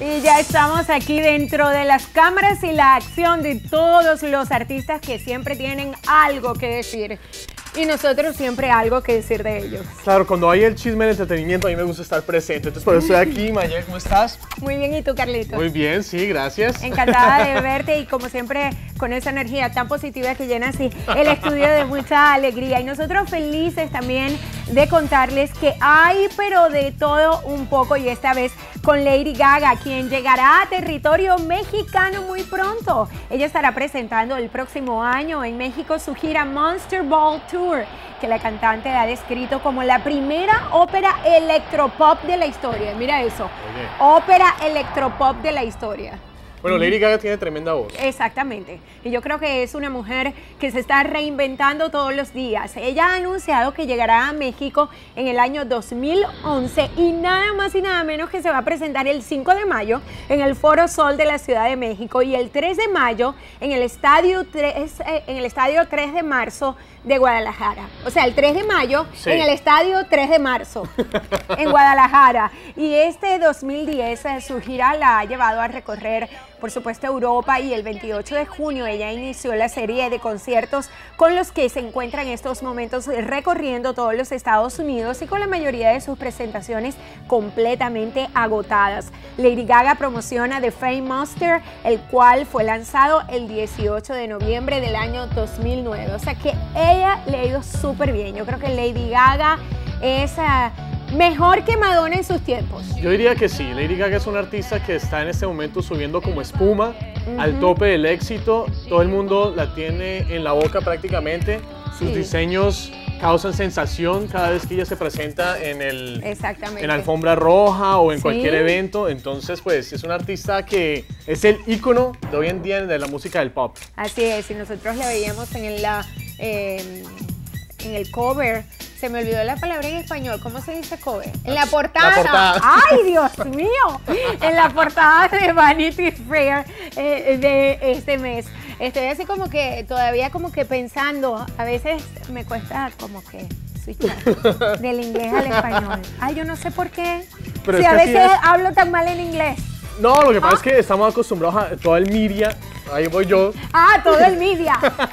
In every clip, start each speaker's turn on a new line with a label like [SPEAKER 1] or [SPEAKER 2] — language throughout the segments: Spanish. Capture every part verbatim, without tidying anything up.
[SPEAKER 1] Y ya estamos aquí dentro de las cámaras y la acción de todos los artistas que siempre tienen algo que decir. Y nosotros siempre algo que decir de ellos.
[SPEAKER 2] Claro, cuando hay el chisme del entretenimiento, a mí me gusta estar presente. Entonces, por eso estoy aquí. Mayel, ¿cómo estás?
[SPEAKER 1] Muy bien, ¿y tú, Carlitos?
[SPEAKER 2] Muy bien, sí, gracias.
[SPEAKER 1] Encantada de verte y como siempre con esa energía tan positiva que llena así el estudio de mucha alegría. Y nosotros felices también de contarles que hay pero de todo un poco, y esta vez con Lady Gaga, quien llegará a territorio mexicano muy pronto. Ella estará presentando el próximo año en México su gira Monster Ball Tour, que la cantante ha descrito como la primera ópera electropop de la historia. Mira eso, Oye. ópera electropop de la historia.
[SPEAKER 2] Bueno, Lady Gaga tiene tremenda voz.
[SPEAKER 1] Exactamente. Y yo creo que es una mujer que se está reinventando todos los días. Ella ha anunciado que llegará a México en el año dos mil once y nada más y nada menos que se va a presentar el cinco de mayo en el Foro Sol de la Ciudad de México y el tres de mayo en el Estadio tres, eh, en el Estadio tres de marzo de Guadalajara. O sea, el tres de mayo sí. en el Estadio tres de marzo en Guadalajara. Y este dos mil diez eh, su gira la ha llevado a recorrer, por supuesto, Europa, y el veintiocho de junio ella inició la serie de conciertos con los que se encuentra en estos momentos recorriendo todos los Estados Unidos y con la mayoría de sus presentaciones completamente agotadas. Lady Gaga promociona The Fame Monster, el cual fue lanzado el dieciocho de noviembre del año dos mil nueve. O sea que ella le ha ido súper bien. Yo creo que Lady Gaga es Uh, mejor que Madonna en sus tiempos.
[SPEAKER 2] Yo diría que sí. Lady Gaga es una artista que está en este momento subiendo como espuma uh-huh. al tope del éxito. Todo el mundo la tiene en la boca prácticamente. Sus sí. diseños causan sensación cada vez que ella se presenta en el
[SPEAKER 1] Exactamente.
[SPEAKER 2] en alfombra roja o en
[SPEAKER 1] sí.
[SPEAKER 2] cualquier evento. Entonces, pues, es una artista que es el ícono de hoy en día de la música del pop.
[SPEAKER 1] Así es, y nosotros la veíamos en, la, eh, en el cover. Se me olvidó la palabra en español. ¿Cómo se dice cover? En la portada.
[SPEAKER 2] La portada.
[SPEAKER 1] ¡Ay, Dios mío! En la portada de Vanity Fair eh, de este mes. Estoy así como que todavía como que pensando. A veces me cuesta como que switchar del inglés al español. Ay, yo no sé por qué.
[SPEAKER 2] Pero
[SPEAKER 1] si
[SPEAKER 2] es
[SPEAKER 1] a
[SPEAKER 2] que
[SPEAKER 1] veces
[SPEAKER 2] es...
[SPEAKER 1] hablo tan mal en inglés.
[SPEAKER 2] No, lo que pasa
[SPEAKER 1] ¿Ah?
[SPEAKER 2] es que estamos acostumbrados a todo el media, ahí voy yo.
[SPEAKER 1] Ah, todo el media.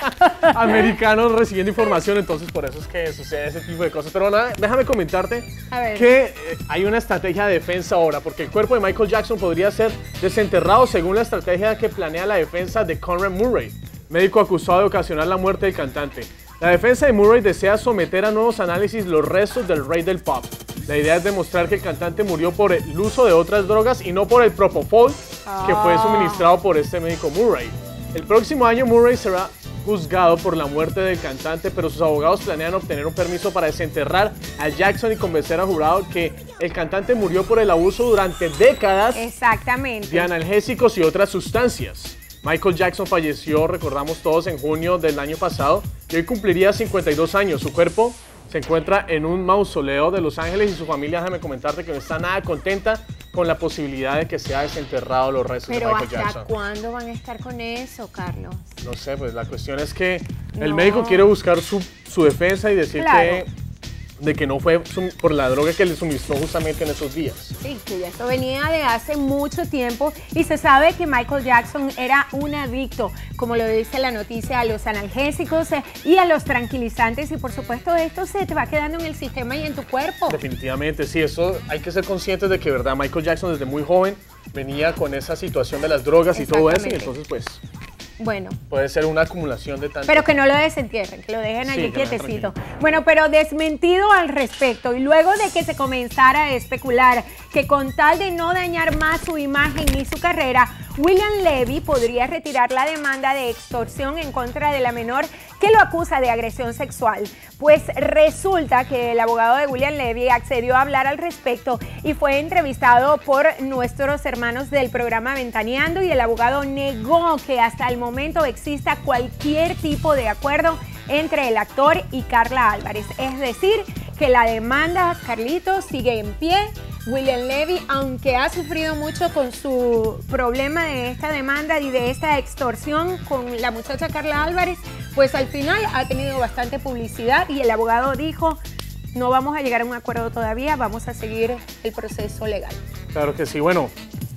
[SPEAKER 2] Americanos recibiendo información, entonces por eso es que sucede ese tipo de cosas. Pero nada, déjame comentarte que eh, hay una estrategia de defensa ahora, porque el cuerpo de Michael Jackson podría ser desenterrado según la estrategia que planea la defensa de Conrad Murray, médico acusado de ocasionar la muerte del cantante. La defensa de Murray desea someter a nuevos análisis los restos del rey del pop. La idea es demostrar que el cantante murió por el uso de otras drogas y no por el propofol que fue suministrado por este médico Murray. El próximo año Murray será juzgado por la muerte del cantante, pero sus abogados planean obtener un permiso para desenterrar a Jackson y convencer al jurado que el cantante murió por el abuso durante décadas
[SPEAKER 1] Exactamente.
[SPEAKER 2] de analgésicos y otras sustancias. Michael Jackson falleció, recordamos todos, en junio del año pasado y hoy cumpliría cincuenta y dos años. Su cuerpo se encuentra en un mausoleo de Los Ángeles y su familia, déjame comentarte que no está nada contenta con la posibilidad de que sea desenterrado los restos
[SPEAKER 1] Pero
[SPEAKER 2] de Michael Jackson.
[SPEAKER 1] ¿hasta cuándo van a estar con eso, Carlos?
[SPEAKER 2] No sé, pues la cuestión es que
[SPEAKER 1] no.
[SPEAKER 2] el médico quiere buscar su, su defensa y decir
[SPEAKER 1] claro.
[SPEAKER 2] que, de que no fue por la droga que le suministró justamente en esos días.
[SPEAKER 1] Sí, que ya esto venía de hace mucho tiempo y se sabe que Michael Jackson era un adicto, como lo dice la noticia, a los analgésicos y a los tranquilizantes, y por supuesto esto se te va quedando en el sistema y en tu cuerpo.
[SPEAKER 2] Definitivamente, sí, eso hay que ser conscientes de que, verdad, Michael Jackson desde muy joven venía con esa situación de las drogas y todo eso, y entonces pues...
[SPEAKER 1] Bueno.
[SPEAKER 2] Puede ser una acumulación de tanto.
[SPEAKER 1] Pero que no lo desentierren, que lo dejen allí
[SPEAKER 2] sí,
[SPEAKER 1] quietecito. Bueno, pero desmentido al respecto, y luego de que se comenzara a especular que con tal de no dañar más su imagen ni su carrera, William Levy podría retirar la demanda de extorsión en contra de la menor que lo acusa de agresión sexual. Pues resulta que el abogado de William Levy accedió a hablar al respecto y fue entrevistado por nuestros hermanos del programa Ventaneando, y el abogado negó que hasta el momento exista cualquier tipo de acuerdo entre el actor y Carla Álvarez. Es decir, que la demanda, Carlitos, sigue en pie. William Levy, aunque ha sufrido mucho con su problema de esta demanda y de esta extorsión con la muchacha Carla Álvarez, pues al final ha tenido bastante publicidad y el abogado dijo: no vamos a llegar a un acuerdo todavía, vamos a seguir el proceso legal.
[SPEAKER 2] Claro que sí. Bueno,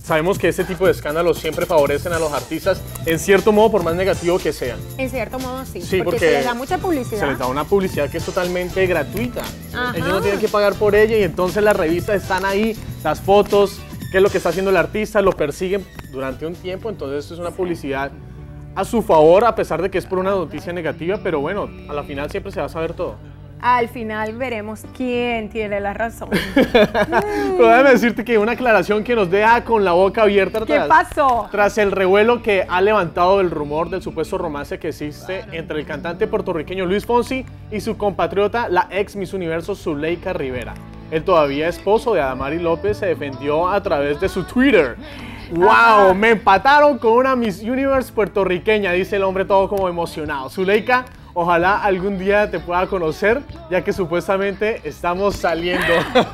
[SPEAKER 2] sabemos que este tipo de escándalos siempre favorecen a los artistas, en cierto modo, por más negativo que sea.
[SPEAKER 1] En cierto modo, sí,
[SPEAKER 2] sí
[SPEAKER 1] porque, porque se les da mucha publicidad.
[SPEAKER 2] Se les da una publicidad que es totalmente gratuita. Ajá. Ellos no tienen que pagar por ella y entonces las revistas están ahí, las fotos, qué es lo que está haciendo el artista, lo persiguen durante un tiempo, entonces esto es una publicidad a su favor, a pesar de que es por una noticia negativa, pero bueno, a la final siempre se va a saber todo.
[SPEAKER 1] Al final veremos quién tiene la razón.
[SPEAKER 2] Pero déjame decirte que una aclaración que nos deja con la boca abierta.
[SPEAKER 1] ¿Qué
[SPEAKER 2] tras,
[SPEAKER 1] pasó?
[SPEAKER 2] Tras el revuelo que ha levantado el rumor del supuesto romance que existe entre el cantante puertorriqueño Luis Fonsi y su compatriota, la ex Miss Universo Zuleika Rivera. El todavía esposo de Adamari López se defendió a través de su Twitter. ¡Wow! Ajá. Me empataron con una Miss Universe puertorriqueña, dice el hombre todo como emocionado. Zuleika, ojalá algún día te pueda conocer, ya que supuestamente estamos saliendo.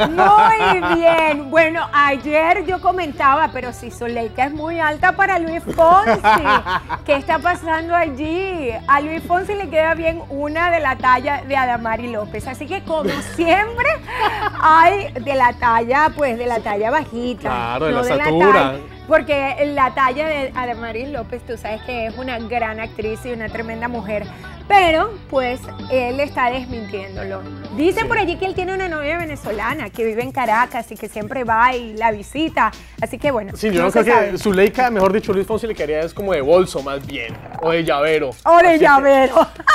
[SPEAKER 1] Muy bien. Bueno, ayer yo comentaba, pero si Zuleika es muy alta para Luis Fonsi, ¿qué está pasando allí? A Luis Fonsi le queda bien una de la talla de Adamari López, así que como siempre hay de la talla, pues de la talla bajita.
[SPEAKER 2] Claro, de
[SPEAKER 1] no
[SPEAKER 2] la
[SPEAKER 1] de
[SPEAKER 2] estatura.
[SPEAKER 1] La talla, porque la talla de Adamari López, tú sabes que es una gran actriz y una tremenda mujer. Pero, pues, él está desmintiéndolo. Dice sí. por allí que él tiene una novia venezolana que vive en Caracas y que siempre va y la visita. Así que, bueno,
[SPEAKER 2] sí, yo no, no creo sabe. que Zuleika, mejor dicho, Luis Fonsi le quedaría es como de bolso, más bien. O de llavero.
[SPEAKER 1] O de así llavero.
[SPEAKER 2] Que,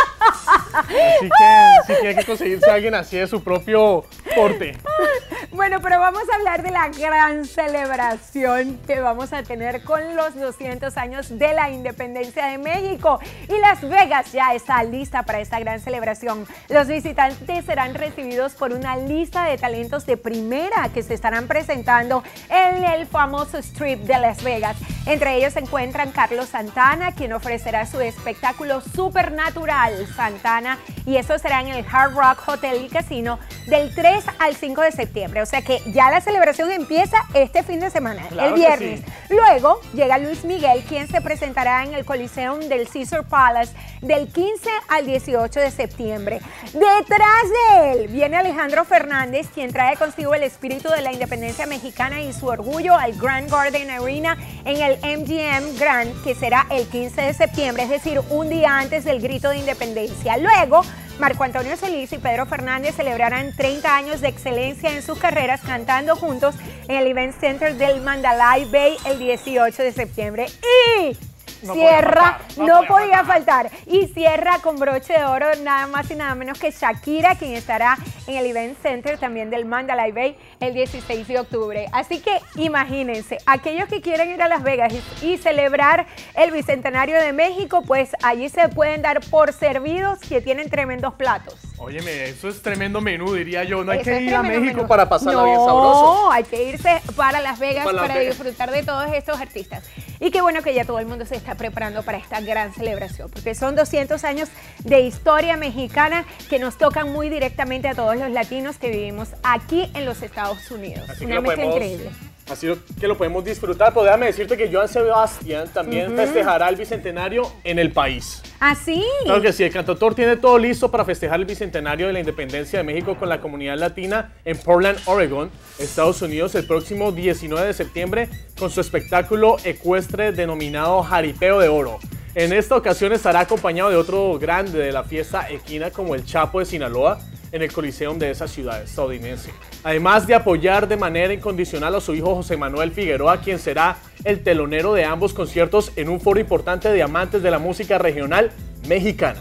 [SPEAKER 2] así que sí tiene que conseguirse a alguien así de su propio porte.
[SPEAKER 1] Bueno, pero vamos a hablar de la gran celebración que vamos a tener con los doscientos años de la independencia de México. Y Las Vegas ya está lista para esta gran celebración. Los visitantes serán recibidos por una lista de talentos de primera que se estarán presentando en el famoso Strip de Las Vegas. Entre ellos se encuentran Carlos Santana, quien ofrecerá su espectáculo Supernatural Santana, y eso será en el Hard Rock Hotel y Casino del tres al cinco de septiembre. O sea que ya la celebración empieza este fin de semana, claro, el viernes. Sí. Luego llega Luis Miguel, quien se presentará en el Coliseum del Caesar Palace del quince al dieciocho de septiembre. Detrás de él viene Alejandro Fernández, quien trae consigo el espíritu de la independencia mexicana y su orgullo al Grand Garden Arena en el M G M Grand, que será el quince de septiembre, es decir, un día antes del grito de independencia. Luego, Marco Antonio Solís y Pedro Fernández celebrarán treinta años de excelencia en sus carreras cantando juntos en el Event Center del Mandalay Bay el dieciocho de septiembre. Y No cierra, podía faltar, no, no podía, podía faltar. Y cierra con broche de oro nada más y nada menos que Shakira, quien estará en el Event Center también del Mandalay Bay el dieciséis de octubre. Así que imagínense, aquellos que quieren ir a Las Vegas y, y celebrar el Bicentenario de México, pues allí se pueden dar por servidos, que tienen tremendos platos.
[SPEAKER 2] Óyeme, eso es tremendo menú, diría yo. No hay
[SPEAKER 1] Eso
[SPEAKER 2] que ir a México
[SPEAKER 1] menú.
[SPEAKER 2] para pasarla
[SPEAKER 1] no,
[SPEAKER 2] bien sabroso.
[SPEAKER 1] No, hay que irse para Las Vegas para,
[SPEAKER 2] para,
[SPEAKER 1] para disfrutar de todos estos artistas. Y qué bueno que ya todo el mundo se está preparando para esta gran celebración, porque son doscientos años de historia mexicana que nos tocan muy directamente a todos los latinos que vivimos aquí en los Estados Unidos.
[SPEAKER 2] Así
[SPEAKER 1] Una mezcla increíble.
[SPEAKER 2] Así que lo podemos disfrutar, pero déjame decirte que Joan Sebastián también uh-huh. festejará el Bicentenario en el país.
[SPEAKER 1] ¿Ah, sí?
[SPEAKER 2] Claro que sí, el cantautor tiene todo listo para festejar el Bicentenario de la Independencia de México con la comunidad latina en Portland, Oregon, Estados Unidos, el próximo diecinueve de septiembre con su espectáculo ecuestre denominado Jaripeo de Oro. En esta ocasión estará acompañado de otro grande de la fiesta equina como el Chapo de Sinaloa, en el Coliseum de esa ciudad estadounidense. Además de apoyar de manera incondicional a su hijo José Manuel Figueroa, quien será el telonero de ambos conciertos en un foro importante de amantes de la música regional mexicana.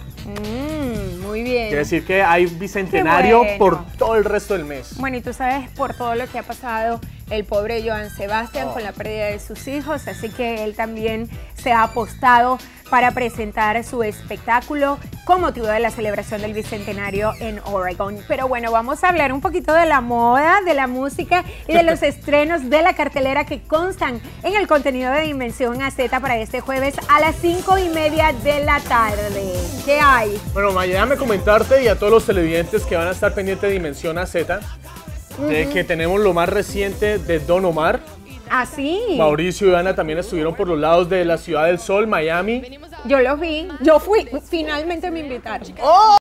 [SPEAKER 1] Mm, muy bien.
[SPEAKER 2] Quiere decir que hay bicentenario bueno. por todo el resto del mes.
[SPEAKER 1] Bueno, y tú sabes por todo lo que ha pasado el pobre Joan Sebastián oh. con la pérdida de sus hijos, así que él también se ha apostado para presentar su espectáculo con motivo de la celebración del Bicentenario en Oregon. Pero bueno, vamos a hablar un poquito de la moda, de la música y de los estrenos de la cartelera que constan en el contenido de Dimensión A Z para este jueves a las cinco y media de la tarde. ¿Qué hay?
[SPEAKER 2] Bueno, Maya, déjame comentarte y a todos los televidentes que van a estar pendientes de Dimensión A Z, uh-huh. de que tenemos lo más reciente de Don Omar.
[SPEAKER 1] ¿Ah, sí?
[SPEAKER 2] Mauricio y Ana también estuvieron por los lados de la Ciudad del Sol, Miami.
[SPEAKER 1] Yo los vi. Yo fui. Finalmente me invitaron.
[SPEAKER 2] ¡Oh!